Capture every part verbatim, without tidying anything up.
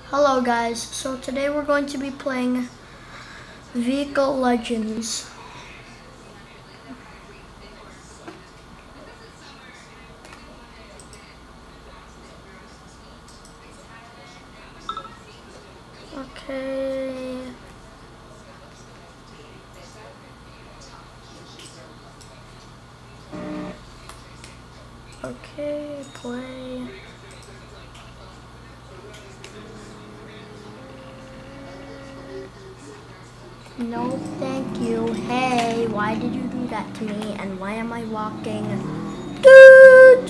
Hello guys, so today we're going to be playing Vehicle Legends. Okay. Okay, play. No, thank you. Hey, why did you do that to me? And why am I walking? Dude!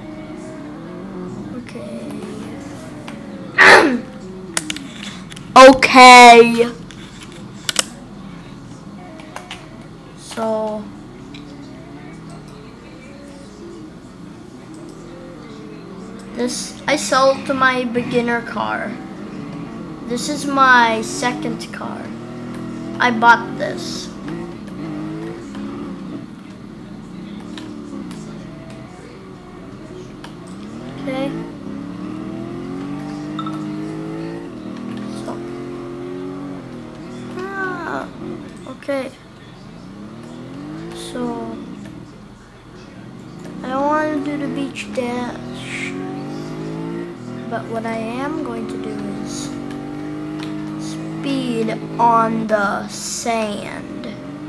Okay. Okay. So. This, I sold to my beginner car. This is my second car. I bought this. Okay. So. Ah, okay. So. I don't want to do the beach dash. But what I am going to do is speed on the sand.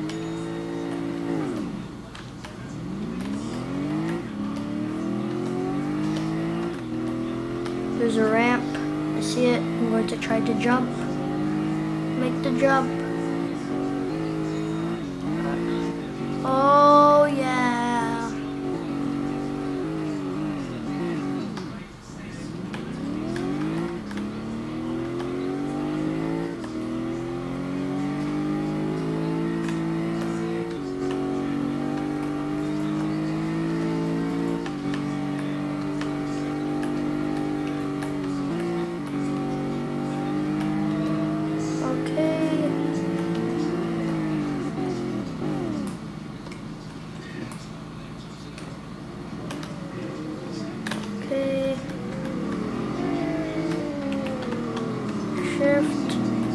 There's a ramp. I see it. I'm going to try to jump. Make the jump. Oh yeah. Shift.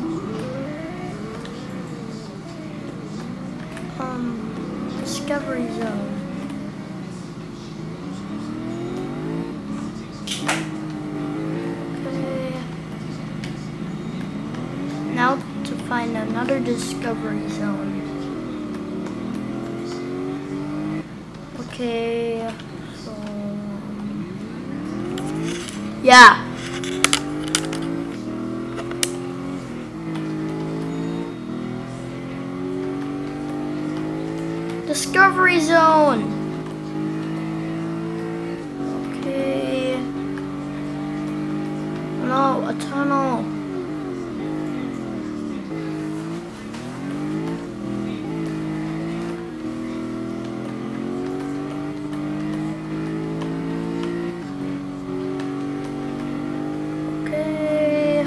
Um, Discovery Zone. Okay. Now to find another Discovery Zone. Okay. So. Yeah. Discovery Zone. Okay. No, a tunnel. Okay.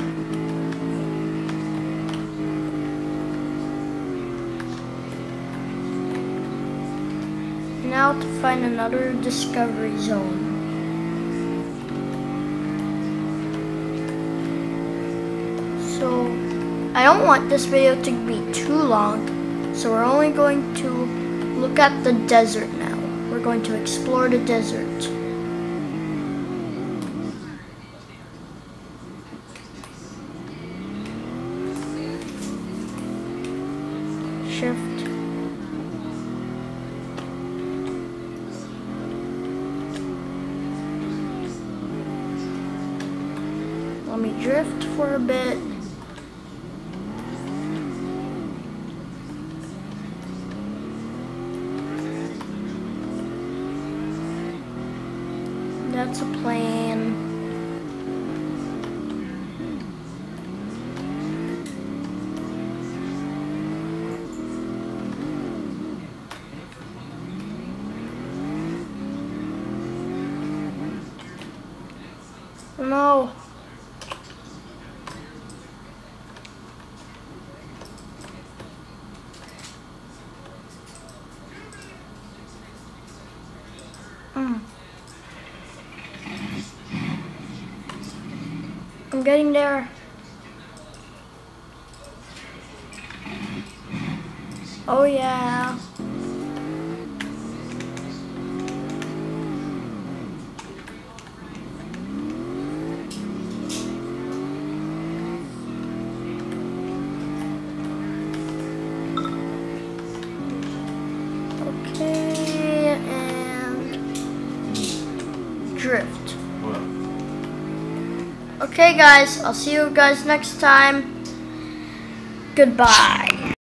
Now to find another Discovery Zone. So, I don't want this video to be too long, so we're only going to look at the desert now. We're going to explore the desert. Shift. Let me drift for a bit. That's a plane. No. Mm. I'm getting there. Oh yeah. Okay, and drift. What? Okay guys, I'll see you guys next time. Goodbye.